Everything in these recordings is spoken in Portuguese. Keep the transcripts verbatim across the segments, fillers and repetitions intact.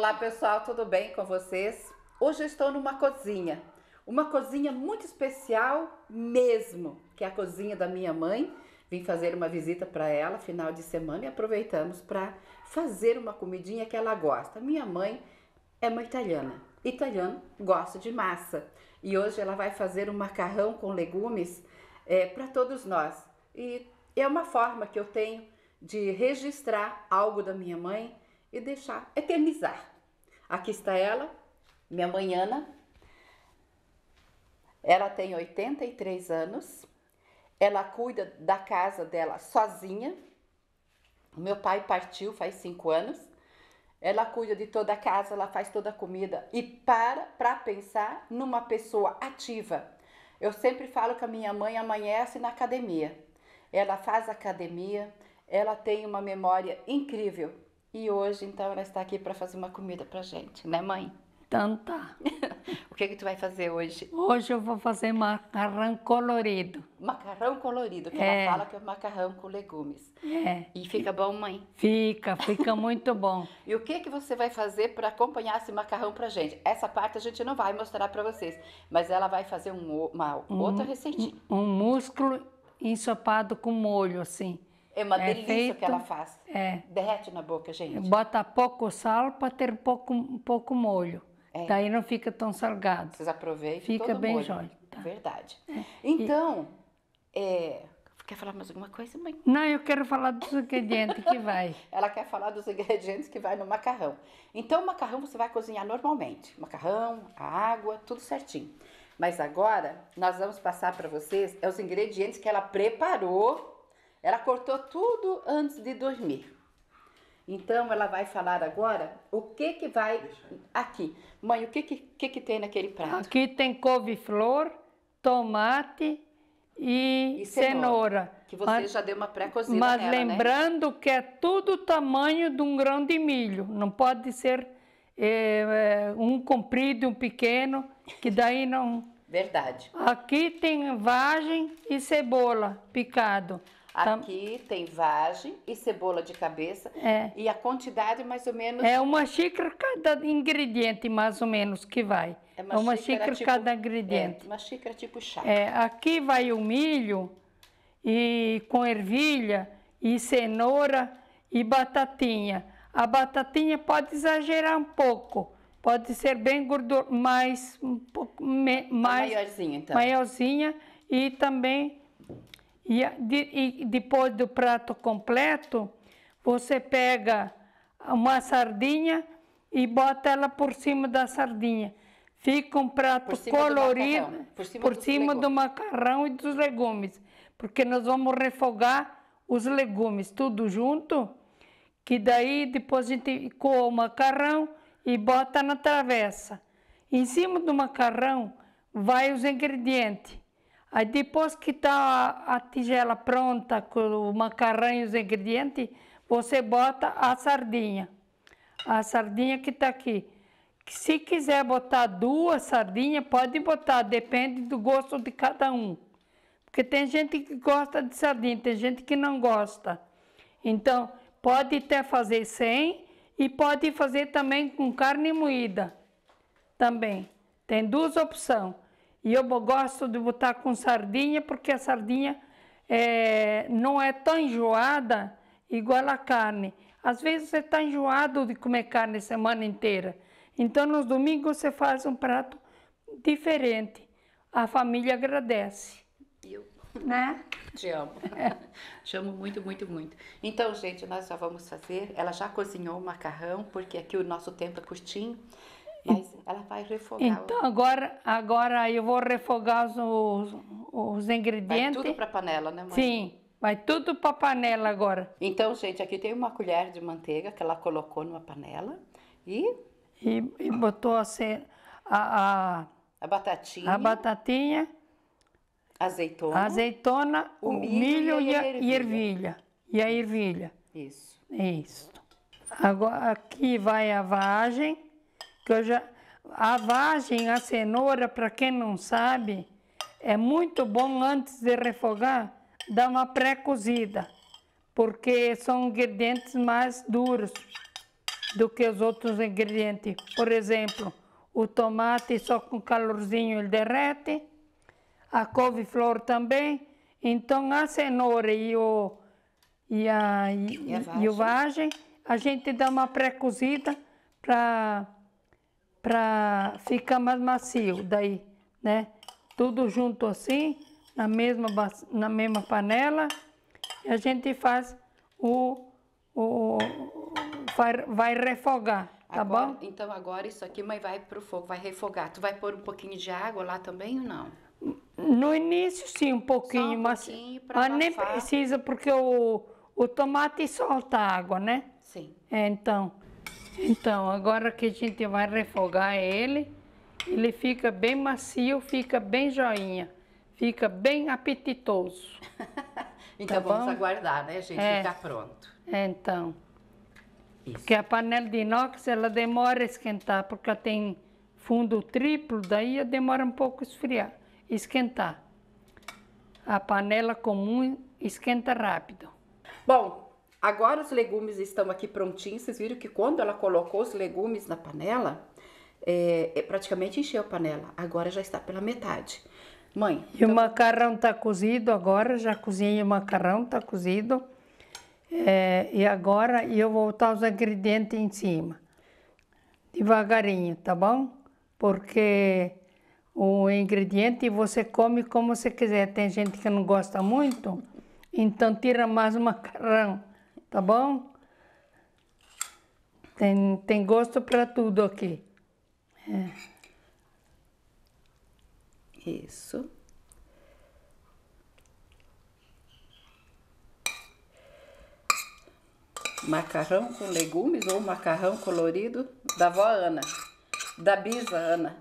Olá pessoal, tudo bem com vocês? Hoje eu estou numa cozinha, uma cozinha muito especial mesmo, que é a cozinha da minha mãe. Vim fazer uma visita para ela final de semana e aproveitamos para fazer uma comidinha que ela gosta. Minha mãe é uma italiana, italiano gosta de massa e hoje ela vai fazer um macarrão com legumes é, para todos nós. E é uma forma que eu tenho de registrar algo da minha mãe e deixar, eternizar. Aqui está ela, minha mãe Ana. Ela tem oitenta e três anos. Ela cuida da casa dela sozinha. Meu pai partiu faz cinco anos. Ela cuida de toda a casa, ela faz toda a comida e para para pensar numa pessoa ativa. Eu sempre falo que a minha mãe amanhece na academia. Ela faz academia, ela tem uma memória incrível. E hoje, então, ela está aqui para fazer uma comida pra gente, né, mãe? Então tá. O que que tu vai fazer hoje? Hoje eu vou fazer macarrão colorido. Macarrão colorido, que É. ela fala que é macarrão com legumes. É. E fica bom, mãe? Fica, fica muito bom. E o que que você vai fazer para acompanhar esse macarrão pra gente? Essa parte a gente não vai mostrar para vocês, mas ela vai fazer um, uma Um- outra receitinha. Um músculo ensopado com molho, assim. É uma É delícia feito- que ela faz. É. Derrete na boca, gente. Bota pouco sal para ter pouco, pouco molho. É. Daí não fica tão salgado. Vocês aproveitem Fica todo o bem molho. jóia, tá. Verdade. Então, é... quer falar mais alguma coisa, mãe? Não, eu quero falar dos ingredientes que vai. Ela quer falar dos ingredientes que vai no macarrão. Então, o macarrão você vai cozinhar normalmente. Macarrão, a água, tudo certinho. Mas agora, nós vamos passar para vocês é os ingredientes que ela preparou. Ela cortou tudo antes de dormir. Então, ela vai falar agora o que que vai aqui. Mãe, o que que, que, que tem naquele prato? Aqui tem couve-flor, tomate e, E cenoura. Que você Mas- já deu uma pré-cozida Mas nela, né? lembrando que é tudo o tamanho de um grão de milho. Não pode ser eh, eh, um comprido e um pequeno, que daí não... Verdade. Aqui tem vagem e cebola picado. Tam- Aqui tem vagem e cebola de cabeça. É. E a quantidade mais ou menos... É uma xícara cada ingrediente, mais ou menos, que vai. É uma, xícara, tipo- cada é, ingrediente. uma xícara tipo chá. É, aqui vai o milho e com ervilha e cenoura e batatinha. A batatinha pode exagerar um pouco, pode ser bem gordurosa, mais um pouco me- mais maiorzinha, então. maiorzinha e também e, a- de- e depois do prato completo você pega uma sardinha e bota ela por cima da sardinha. Fica um prato Por cima do colorido macarrão, por cima por dos cima do legumes. macarrão e dos legumes, porque nós vamos refogar os legumes tudo junto, que daí depois a gente coa o macarrão e bota na travessa. Em cima do macarrão vai os ingredientes. Aí depois que está a, a tigela pronta com o macarrão e os ingredientes, você bota a sardinha. A sardinha que está aqui. Se quiser botar duas sardinhas, pode botar, depende do gosto de cada um. Porque tem gente que gosta de sardinha, tem gente que não gosta. Então, pode até fazer sem e pode fazer também com carne moída. Também. Tem duas opções. E eu gosto de botar com sardinha, porque a sardinha é, não é tão enjoada igual a carne. Às vezes você está enjoado de comer carne a semana inteira. Então, nos domingos você faz um prato diferente. A família agradece. Eu Né? te amo. Te amo muito, muito, muito. Então, gente, nós já vamos fazer. Ela já cozinhou o macarrão, porque aqui o nosso tempo é curtinho. Mas ela vai refogar. Então, agora, agora eu vou refogar os, os Vai ingredientes. tudo para panela, né, mãe? Sim, vai tudo para panela agora. Então, gente, aqui tem uma colher de manteiga que ela colocou numa panela. E E, e botou a, ce- a, a batatinha, a, a batatinha, azeitona. a azeitona, o o, milho milho, e e a a, e ervilha. ervilha. E a ervilha. Isso. Isso. Agora, aqui vai a vagem, que eu já... A vagem, a cenoura, para quem não sabe, é muito bom antes de refogar, dar uma pré-cozida, porque são ingredientes mais duros. do que os outros ingredientes. Por exemplo, o tomate só com calorzinho ele derrete, a couve-flor também. Então a cenoura e, o, e, a, e, E a e o vagem, a gente dá uma pré-cozida para para ficar mais macio daí, né? Tudo junto assim, na mesma, na mesma panela, e a gente faz o, o vai, vai refogar, tá agora, bom? Então agora isso aqui, mãe, vai pro fogo, vai refogar. Tu vai pôr um pouquinho de água lá também ou não? No início sim, um pouquinho, Só um mas, pouquinho pra mas nem abafar. precisa porque o, o tomate solta água, né? Sim. É, então, então, agora que a gente vai refogar ele, ele fica bem macio, fica bem joinha, fica bem apetitoso. Então Tá vamos bom? aguardar, né, gente? É. Ficar pronto. É, então, Isso. porque a panela de inox, ela demora a esquentar, porque ela tem fundo triplo, daí demora um pouco a esfriar, esquentar. A panela comum esquenta rápido. Bom, agora os legumes estão aqui prontinhos. Vocês viram que quando ela colocou os legumes na panela, é, é praticamente encheu a panela. Agora já está pela metade. Mãe, E o macarrão está cozido agora, já cozinhei o macarrão, está cozido. É, e agora eu vou botar os ingredientes em cima. Devagarinho, tá bom? Porque o ingrediente você come como você quiser. Tem gente que não gosta muito, então tira mais o macarrão, tá bom? Tem, tem gosto para tudo aqui. É. isso. Macarrão com legumes ou macarrão colorido da vó Ana, da bisa Ana.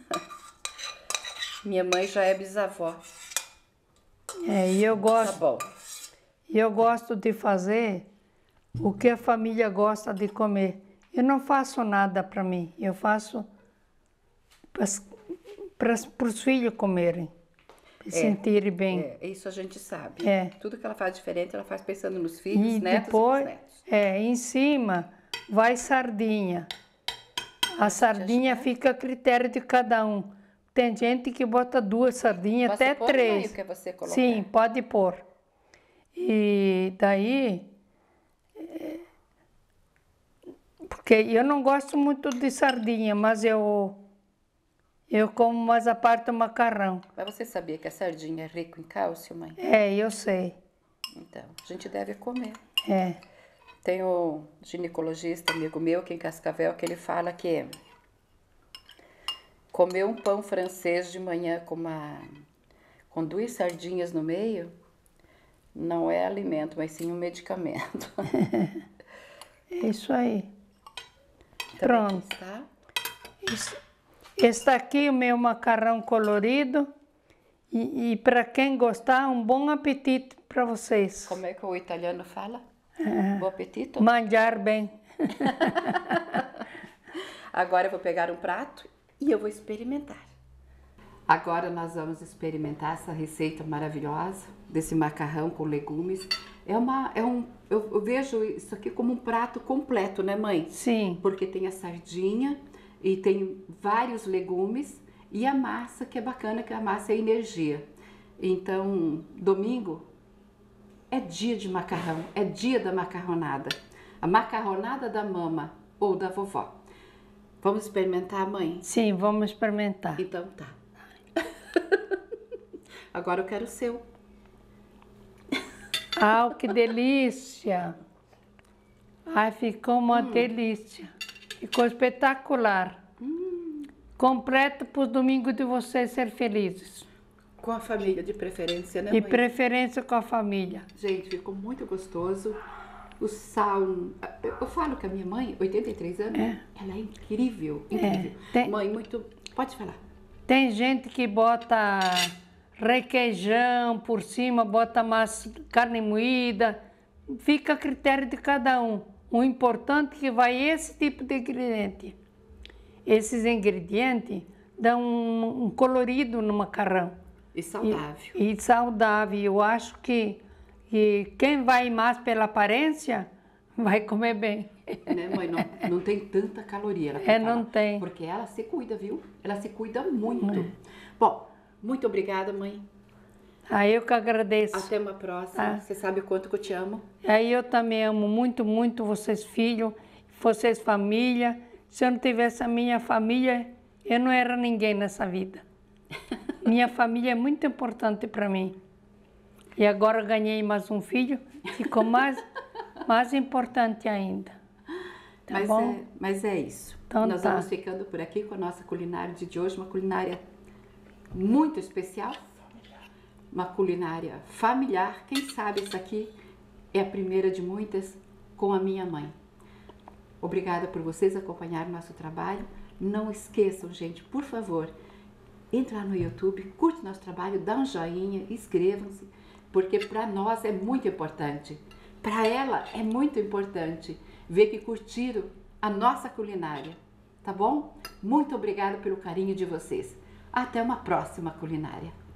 Minha mãe já é bisavó. É, e eu Tá gosto, bom. e eu gosto de fazer o que a família gosta de comer. Eu não faço nada para mim, eu faço para os filhos comerem, se sentirem bem. É, isso a gente sabe. É. Tudo que ela faz diferente, ela faz pensando nos filhos, E netos depois, e bisnetos. é, em cima vai sardinha. A sardinha fica a critério de cada um. Tem gente que bota duas sardinhas, Você até põe, três. mãe, o que você colocar? Sim, pode pôr. E daí, é, porque eu não gosto muito de sardinha, mas eu eu como mais a parte do macarrão. Mas você sabia que a sardinha é rico em cálcio, mãe? É, eu sei. Então, a gente deve comer. É. Tem o ginecologista, amigo meu, aqui em Cascavel, que ele fala que comer um pão francês de manhã com, uma, com duas sardinhas no meio não é alimento, mas sim um medicamento. É isso aí. Então, Pronto. aqui está. Isso. Este aqui é o meu macarrão colorido. E, e para quem gostar, um bom apetite para vocês. Como é que o italiano fala? Bom apetito? Manjar bem. Agora eu vou pegar um prato e eu vou experimentar. Agora nós vamos experimentar essa receita maravilhosa desse macarrão com legumes. É uma, é um, eu, eu vejo isso aqui como um prato completo, né, mãe? Sim. Porque tem a sardinha e tem vários legumes e a massa, que é bacana, que a massa é energia. Então, domingo é dia de macarrão, é dia da macarronada. A macarronada da mama ou da vovó. Vamos experimentar, mãe? Sim, vamos experimentar. Então tá. Agora eu quero o seu. Ah, que delícia! Ai, ficou uma hum. delícia. Ficou espetacular. Hum. Completo para os domingos de vocês ser felizes. Com a família, de preferência, né, De mãe? preferência com a família. Gente, ficou muito gostoso. O sal... Eu falo que a minha mãe, oitenta e três anos, é. ela é incrível, incrível. É. Tem... Mãe, muito... Pode falar. Tem gente que bota requeijão por cima, bota mais carne moída. Fica a critério de cada um. O importante é que vai esse tipo de ingrediente. Esses ingredientes dão um, um colorido no macarrão. E saudável. E, e saudável. Eu acho que, que quem vai mais pela aparência, vai comer bem. Né, mãe? Não, não tem tanta caloria. Ela É, não tem. Porque ela se cuida, viu? Ela se cuida muito. É. Bom, muito obrigada, mãe. Aí eu que agradeço. Até uma próxima. Ah. Você sabe o quanto que eu te amo. Aí eu também amo muito, muito vocês filhos, vocês família. Se eu não tivesse a minha família, eu não era ninguém nessa vida. Minha família é muito importante para mim. E agora ganhei mais um filho, ficou mais, mais importante ainda. Tá mas, bom? é, mas é isso. Então Nós tá. vamos ficando por aqui com a nossa culinária de hoje, uma culinária muito especial, uma culinária familiar. Quem sabe essa aqui é a primeira de muitas com a minha mãe. Obrigada por vocês acompanharem nosso trabalho. Não esqueçam, gente, por favor, entra lá no YouTube, curte nosso trabalho, dá um joinha, inscrevam-se, porque para nós é muito importante. Para ela é muito importante ver que curtiram a nossa culinária, tá bom? Muito obrigada pelo carinho de vocês. Até uma próxima culinária.